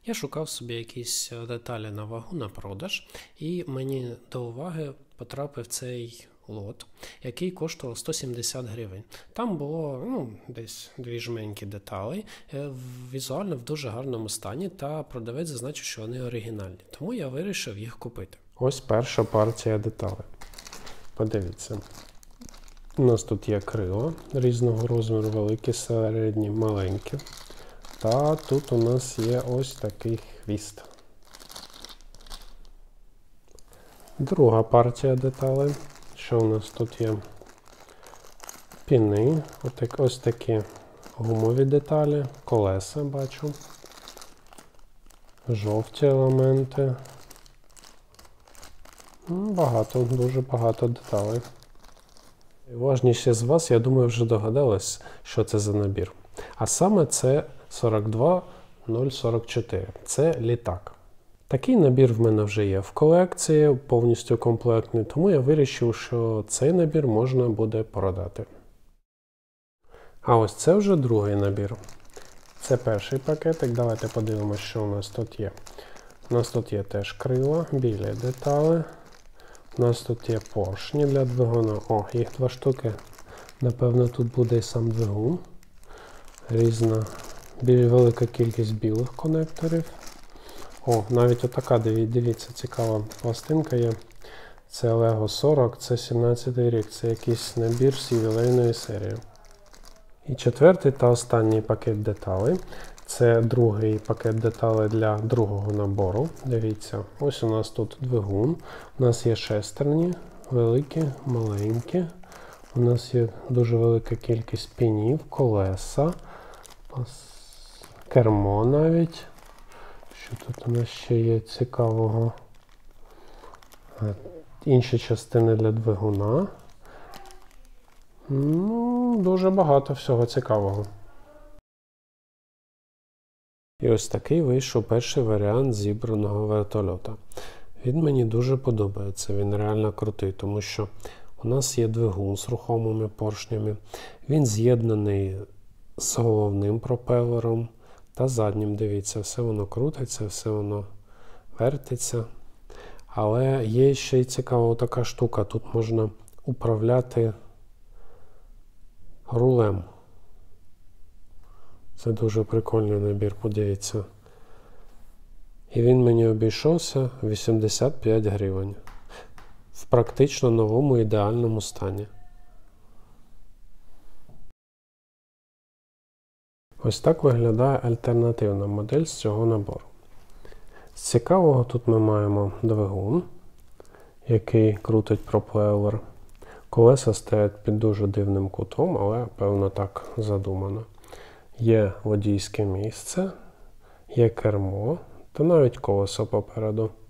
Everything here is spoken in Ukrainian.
Я шукав собі якісь деталі на вагу на продаж, і мені до уваги потрапив цей лот, який коштував 170 гривень. Там було десь дві жменьки деталей, візуально в дуже гарному стані, та продавець зазначив, що вони оригінальні. Тому я вирішив їх купити. Ось перша партія деталей. Подивіться. У нас тут є крила різного розміру, великі, середні, маленькі. Та тут у нас є ось такий хвіст. Друга партія деталей. Що у нас тут є? Піни, ось такі гумові деталі, колеса бачу, жовті елементи. Дуже багато деталей. Уважніші з вас, я думаю, вже догадались, що це за набір. А саме це 42044. Це літак. Такий набір в мене вже є в колекції, повністю комплектний, тому я вирішив, що цей набір можна буде продати. А ось це вже другий набір. Це перший пакетик. Давайте подивимося, що у нас тут є. У нас тут є теж крила, білі деталі. У нас тут є поршні для двигуна. О, їх 2 штуки. Напевно, тут буде і сам двигун. Різна, велика кількість білих конекторів. О, навіть отака, дивіться, цікава пластинка є. Це Lego 40, це 17-й рік. Це якийсь набір з ювілейної серії. І четвертий та останній пакет деталей. Це другий пакет деталей для другого набору. Дивіться, ось у нас тут двигун. У нас є шестерні, великі, маленькі. У нас є дуже велика кількість пінів, колеса, кермо навіть. Що тут у нас ще є цікавого? Інші частини для двигуна. Дуже багато всього цікавого. І ось такий вийшов перший варіант зібраного вертольота. Він мені дуже подобається, він реально крутий, тому що у нас є двигун з рухомими поршнями. Він з'єднаний з головним пропелером та заднім. Дивіться, все воно крутиться, все воно вертиться. Але є ще й цікава така штука. Тут можна управляти рулем. Це дуже прикольний набір, подивіться. І він мені обійшовся 85 гривень. В практично новому ідеальному стані. Ось так виглядає альтернативна модель з цього набору. З цікавого тут ми маємо двигун, який крутить пропелер. Колеса стоять під дуже дивним кутом, але певно так задумано. Є водійське місце, є кермо та навіть колесо попереду.